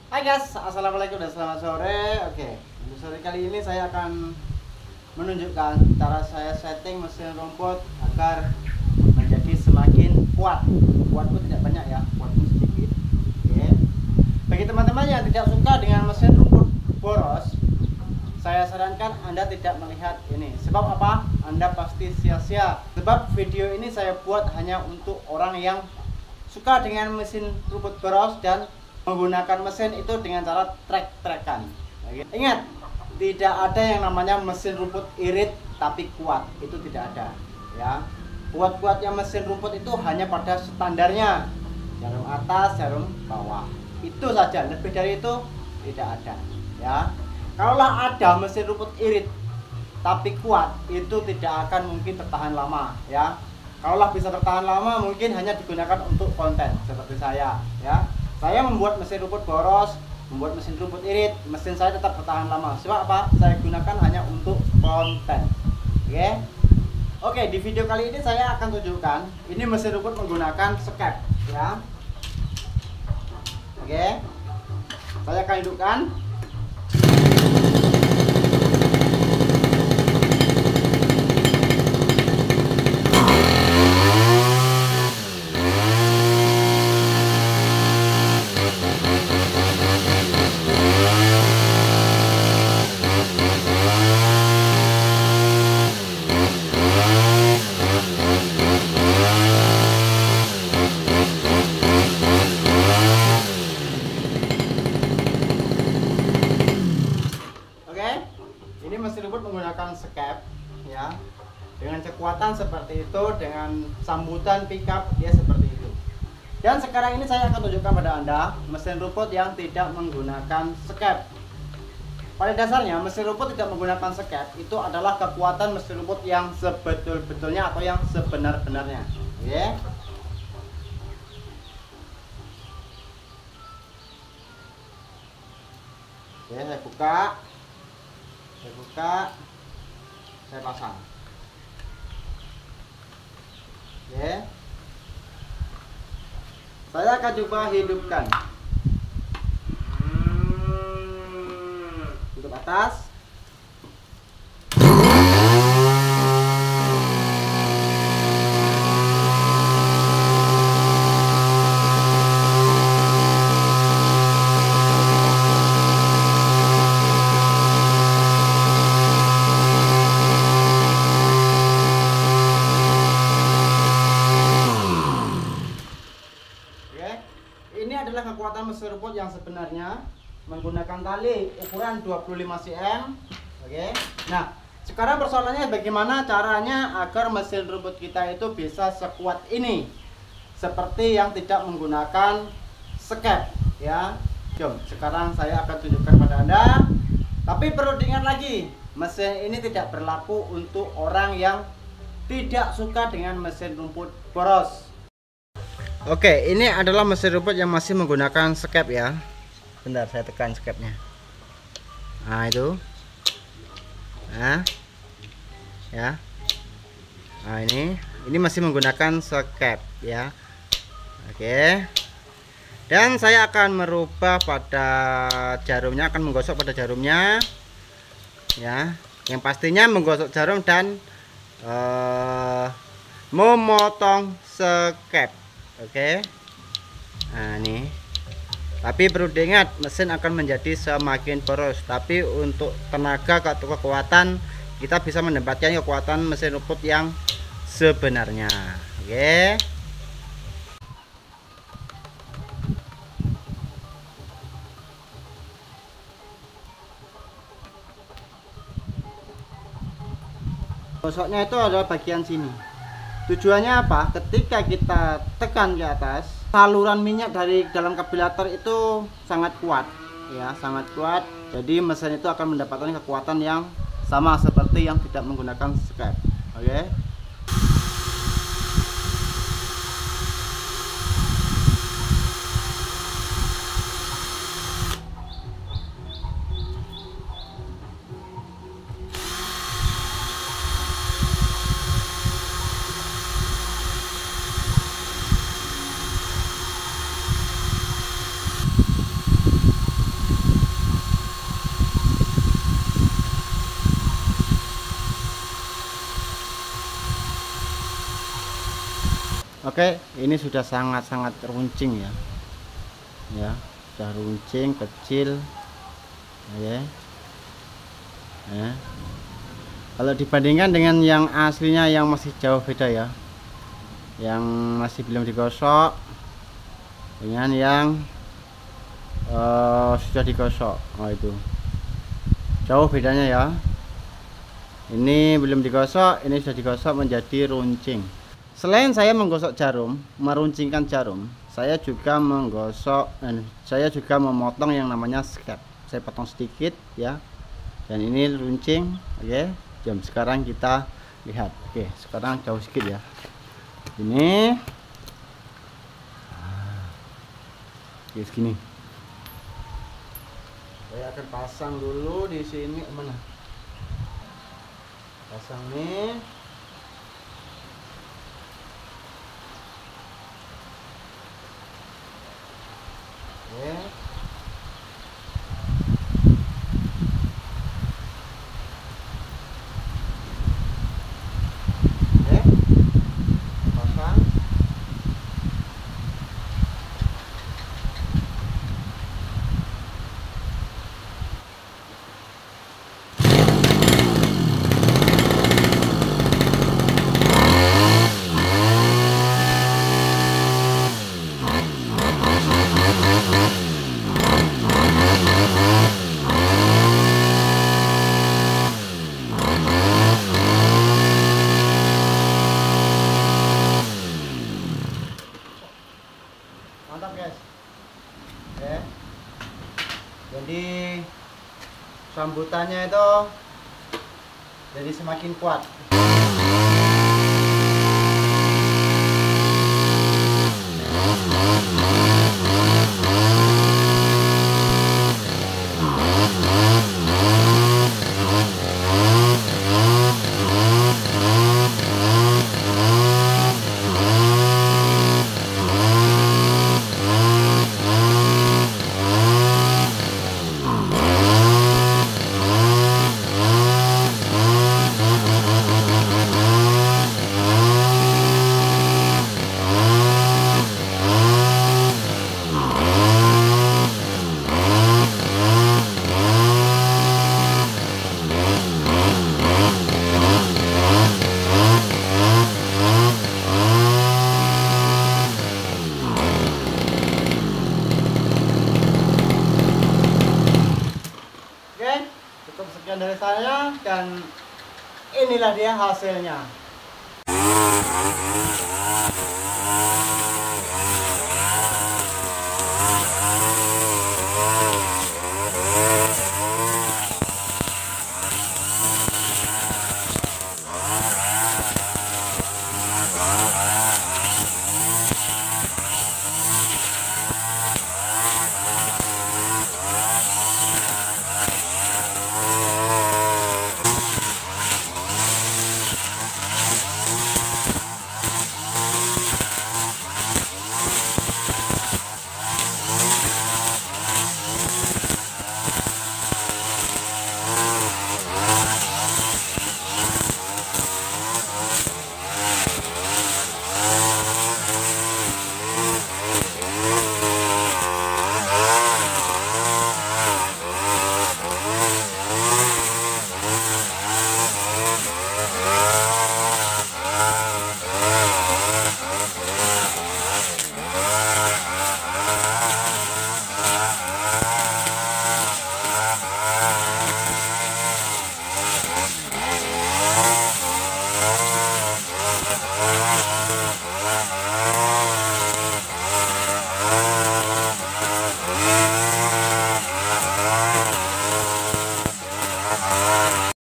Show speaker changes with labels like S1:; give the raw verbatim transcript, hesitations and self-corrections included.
S1: Hai guys, assalamualaikum dan selamat sore. Oke, untuk sore kali ini saya akan menunjukkan cara saya setting mesin rumput agar menjadi semakin kuat. Kuatku tidak banyak ya, kuatku sedikit. Oke. Bagi teman-teman yang tidak suka dengan mesin rumput boros, saya sarankan Anda tidak melihat ini. Sebab apa? Anda pasti sia-sia. Sebab video ini saya buat hanya untuk orang yang suka dengan mesin rumput boros dan menggunakan mesin itu dengan cara trek-trekan. Ingat, tidak ada yang namanya mesin rumput irit tapi kuat. Itu tidak ada. Ya, kuat-kuatnya mesin rumput itu hanya pada standarnya, jarum atas, jarum bawah. Itu saja. Lebih dari itu tidak ada. Ya, kalaulah ada mesin rumput irit tapi kuat, itu tidak akan mungkin bertahan lama. Ya, kalaulah bisa bertahan lama, mungkin hanya digunakan untuk konten seperti saya. Ya. Saya membuat mesin rumput boros, membuat mesin rumput irit, mesin saya tetap bertahan lama. Sebab apa? Saya gunakan hanya untuk konten. Oke. Oke, di video kali ini saya akan tunjukkan ini mesin rumput menggunakan skep, ya. Oke. Saya akan hidupkan. Ini mesin rumput menggunakan skep, ya, dengan kekuatan seperti itu, dengan sambutan pickup dia seperti itu. Dan sekarang ini saya akan tunjukkan pada Anda mesin rumput yang tidak menggunakan skep. Pada dasarnya mesin rumput tidak menggunakan skep itu adalah kekuatan mesin rumput yang sebetul-betulnya atau yang sebenar-benarnya. Oke. Oke, saya buka. Saya buka, saya pasang. Oke. Saya akan coba hidupkan. Untuk atas. Ini adalah kekuatan mesin rumput yang sebenarnya menggunakan tali ukuran dua puluh lima sentimeter. Oke. Nah, sekarang persoalannya bagaimana caranya agar mesin rumput kita itu bisa sekuat ini, seperti yang tidak menggunakan skep, ya. Jom, sekarang saya akan tunjukkan pada Anda. Tapi perlu diingat lagi, mesin ini tidak berlaku untuk orang yang tidak suka dengan mesin rumput boros. Oke, ini adalah mesin rumput yang masih menggunakan skep, ya. Bentar, saya tekan skepnya. Nah, itu. Nah. Ya. Nah, ini ini masih menggunakan skep, ya. Oke. Dan saya akan merubah pada jarumnya, akan menggosok pada jarumnya. Ya. Yang pastinya menggosok jarum dan uh, memotong skep. Oke. Nah, ini. Tapi perlu diingat, mesin akan menjadi semakin boros. Tapi untuk tenaga atau kekuatan, kita bisa mendapatkan kekuatan mesin rumput yang sebenarnya. Oke. Gosoknya itu adalah bagian sini. Tujuannya apa? Ketika kita tekan ke atas, saluran minyak dari dalam karburator itu sangat kuat, ya, sangat kuat. Jadi mesin itu akan mendapatkan kekuatan yang sama seperti yang tidak menggunakan skep. Oke. Oke, ini sudah sangat-sangat runcing ya. Ya, sudah runcing kecil. Ya. Ya. Kalau dibandingkan dengan yang aslinya yang masih jauh beda ya. Yang masih belum digosok dengan yang uh, sudah digosok. Oh, itu. Jauh bedanya ya. Ini belum digosok, ini sudah digosok menjadi runcing. Selain saya menggosok jarum, meruncingkan jarum, saya juga menggosok dan saya juga memotong yang namanya scap. Saya potong sedikit ya. Dan ini runcing, oke. Jam sekarang kita lihat. Oke, sekarang jauh sedikit ya. Ini oke, segini. Saya akan pasang dulu di sini, mana? Pasang nih. Oke. Oke. Pasang. Mantap guys. Oke. Jadi sambutannya itu jadi semakin kuat. Cukup sekian dari saya dan inilah dia hasilnya.